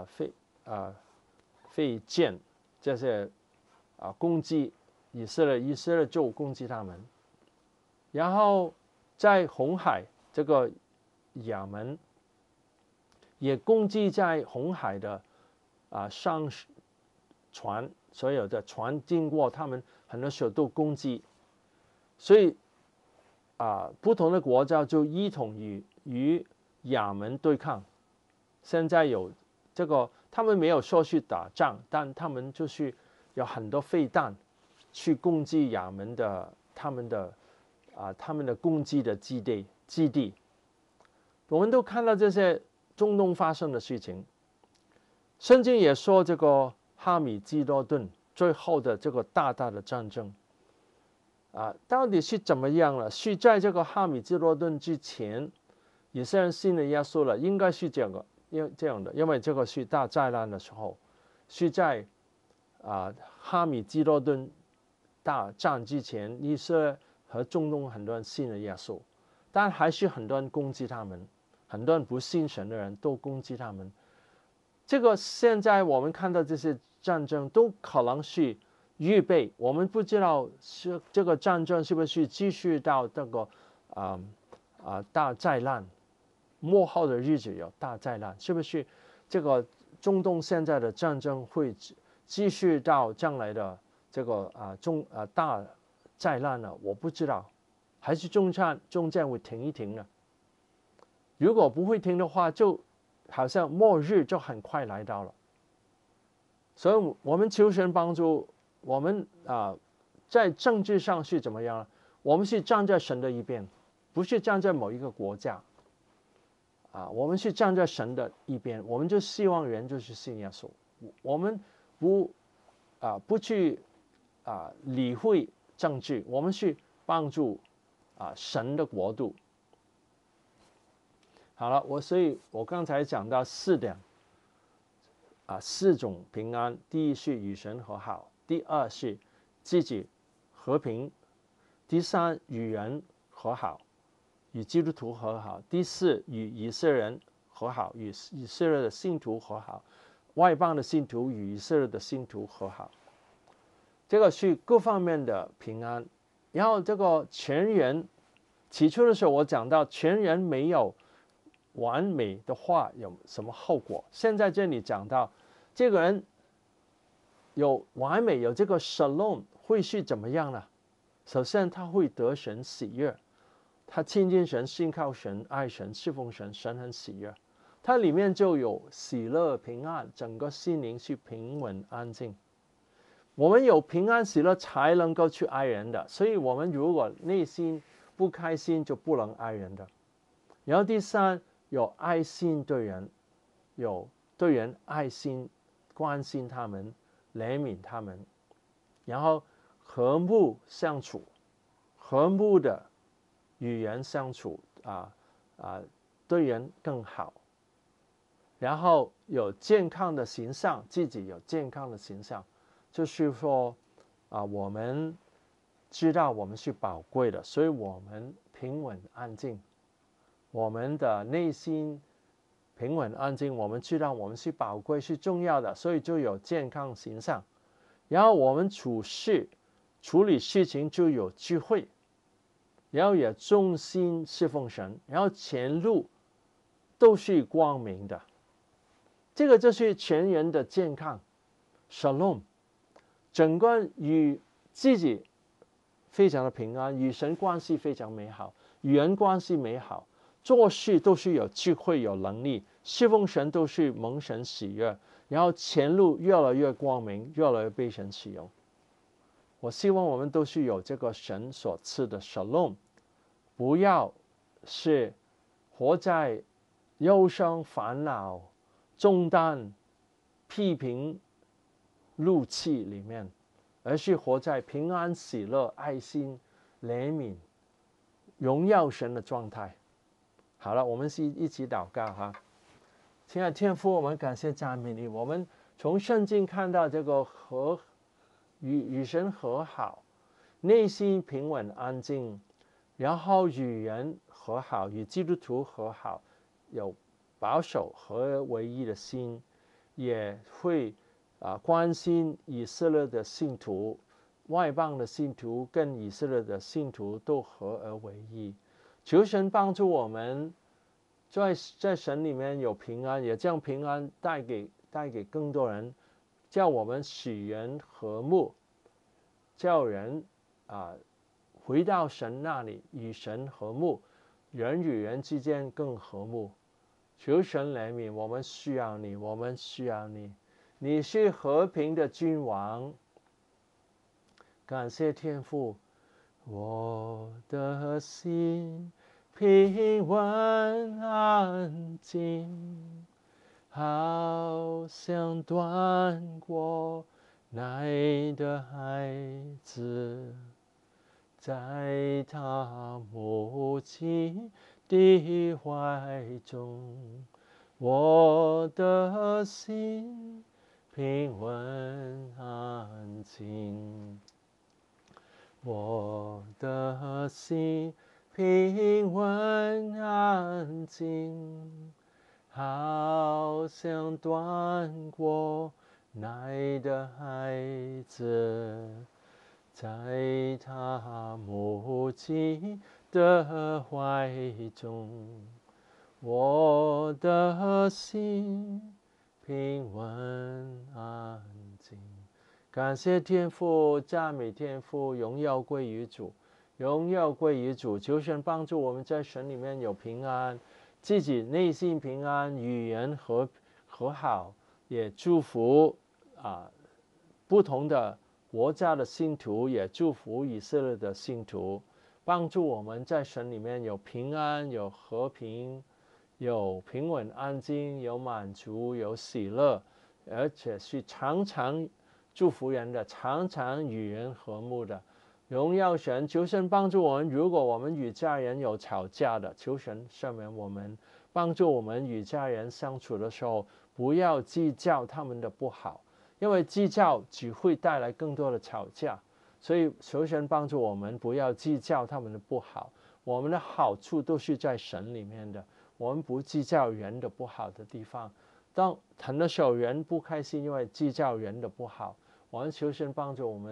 废舰这些攻击以色列就攻击他们。然后在红海，这个也门也攻击在红海的商船，所有的船经过他们很多时候都攻击，所以不同的国家就一同与也门对抗。现在有这个，他们没有说去打仗，但他们就是有很多飞弹去攻击也门的他们的攻击的基地。我们都看到这些中东发生的事情。圣经也说这个哈米基多顿最后的这个大的战争到底是怎么样了？是在这个哈米基多顿之前，以色列人信了耶稣了，应该是这样的，因为这个是大灾难的时候，是在哈米基多顿大战之前，以色列和中东很多人信了耶稣，但还是很多人攻击他们，很多人不信神的人都攻击他们。这个现在我们看到这些战争都可能是预备，我们不知道是这个战争是不是继续到这个大灾难末后的日子有大灾难，是不是这个中东现在的战争会继续到将来的这个大灾难呢？我不知道，还是中间会停一停呢？如果不会停的话，就好像末日就很快来到了。所以我们求神帮助我们在政治上是怎么样？我们是站在神的一边，不是站在某一个国家我们是站在神的一边，我们就希望人就是信耶稣，我们不去理会政治，我们去帮助神的国度。好了，所以我刚才讲到4点4种平安。第一是与神和好，第二是自己和平，第三与人和好，与基督徒和好，第四与以色列人和好，与以色列的信徒和好，外邦的信徒与以色列的信徒和好。 这个是各方面的平安。然后这个全人，起初的时候我讲到全人没有完美的话有什么后果？现在这里讲到这个人有完美，有这个 shalom 会是怎么样呢？首先他会得神喜悦，他亲近神、信靠神、爱神、侍奉神，神很喜悦。它里面就有喜乐、平安，整个心灵是平稳安静。我们有平安喜乐才能够去爱人的，所以我们如果内心不开心，就不能爱人的。然后第三，有爱心对人，有对人爱心，关心他们，怜悯他们，然后和睦相处，和睦的与人相处对人更好。然后有健康的形象，自己有健康的形象，就是说我们知道我们是宝贵的，所以我们平稳安静，我们的内心平稳安静，我们知道我们是宝贵是重要的，所以就有健康形象。然后我们处理事情就有智慧，然后也忠心侍奉神，然后前路都是光明的。这个就是全人的健康 ，shalom， 整个与自己非常的平安，与神关系非常美好，与人关系美好，做事都是有智慧、有能力，侍奉神都是蒙神喜悦，然后前路越来越光明，越来越被神使用。我希望我们都是有这个神所赐的 shalom， 不要是活在忧伤、烦恼、重担、批评、怒气里面，而是活在平安、喜乐、爱心、怜悯、荣耀神的状态。好了，我们一起祷告哈。亲爱的天父，我们感谢赞美你。我们从圣经看到这个与神和好，内心平稳安静，然后与人和好，与基督徒和好，有保守合为一的心，也会关心以色列的信徒，外邦的信徒跟以色列的信徒都合而为一。求神帮助我们在神里面有平安，也将平安带给更多人，叫我们使人和睦，叫人回到神那里，与神和睦，人与人之间更和睦。求神怜悯，我们需要你，我们需要你。你是和平的君王。感谢天父，我的心平稳安静，好像断过奶的孩子，在他母亲的怀中，我的心平稳安静，我的心平稳安静，好像断过奶的孩子，在他母亲的怀中，我的心平稳安静。感谢天父，赞美天父，荣耀归于主，荣耀归于主。求神帮助我们在神里面有平安，自己内心平安，与人和好，也祝福不同的国家的信徒，也祝福以色列的信徒，帮助我们在神里面有平安，有和平，有平稳安静，有满足，有喜乐，而且是常常祝福人的，常常与人和睦的。荣耀神，求神帮助我们。如果我们与家人有吵架的，求神赦免我们，帮助我们与家人相处的时候，不要计较他们的不好，因为计较只会带来更多的吵架。所以求神帮助我们，不要计较他们的不好。我们的好处都是在神里面的，我们不计较人的不好的地方。很多时候人不开心，因为计较人的不好。我们求神帮助我们，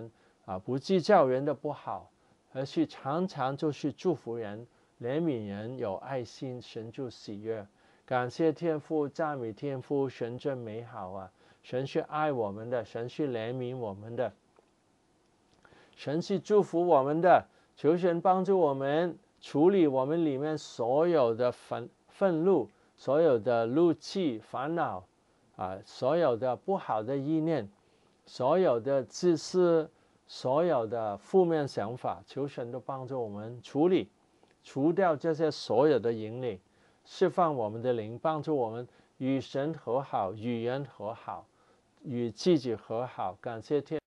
不计较人的不好，而是常常就去祝福人、怜悯人，有爱心，神就喜悦。感谢天父，赞美天父，神真美好啊！神是爱我们的，神是怜悯我们的，神是祝福我们的。求神帮助我们处理我们里面所有的愤怒、所有的怒气、烦恼所有的不好的意念、所有的自私、所有的负面想法，求神都帮助我们处理，除掉这些所有的引领，释放我们的灵，帮助我们与神和好，与人和好，与自己和好。感谢天